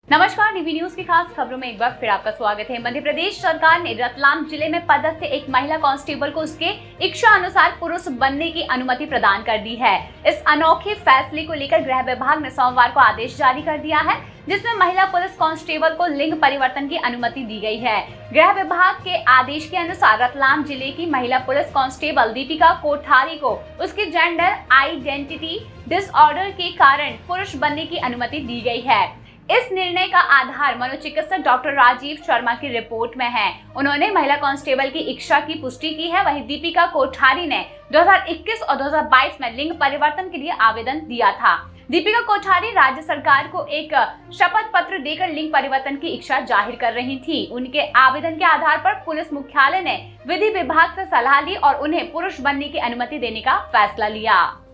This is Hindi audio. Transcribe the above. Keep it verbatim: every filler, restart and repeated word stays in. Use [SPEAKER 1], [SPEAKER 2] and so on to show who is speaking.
[SPEAKER 1] नमस्कार, डीवी न्यूज की खास खबरों में एक बार फिर आपका स्वागत है। मध्य प्रदेश सरकार ने रतलाम जिले में पदस्थ एक महिला कांस्टेबल को उसके इच्छा अनुसार पुरुष बनने की अनुमति प्रदान कर दी है। इस अनोखे फैसले को लेकर गृह विभाग ने सोमवार को आदेश जारी कर दिया है, जिसमें महिला पुलिस कांस्टेबल को लिंग परिवर्तन की अनुमति दी गई है। गृह विभाग के आदेश के अनुसार रतलाम जिले की महिला पुलिस कांस्टेबल दीपिका कोठारी को उसके जेंडर आइडेंटिटी डिसऑर्डर के कारण पुरुष बनने की अनुमति दी गई है। इस निर्णय का आधार मनोचिकित्सक डॉक्टर राजीव शर्मा की रिपोर्ट में है। उन्होंने महिला कांस्टेबल की इच्छा की पुष्टि की है। वहीं दीपिका कोठारी ने दो हज़ार इक्कीस और दो हज़ार बाईस में लिंग परिवर्तन के लिए आवेदन दिया था। दीपिका कोठारी राज्य सरकार को एक शपथ पत्र देकर लिंग परिवर्तन की इच्छा जाहिर कर रही थी। उनके आवेदन के आधार पर पुलिस मुख्यालय ने विधि विभाग से सलाह ली और उन्हें पुरुष बनने की अनुमति देने का फैसला लिया।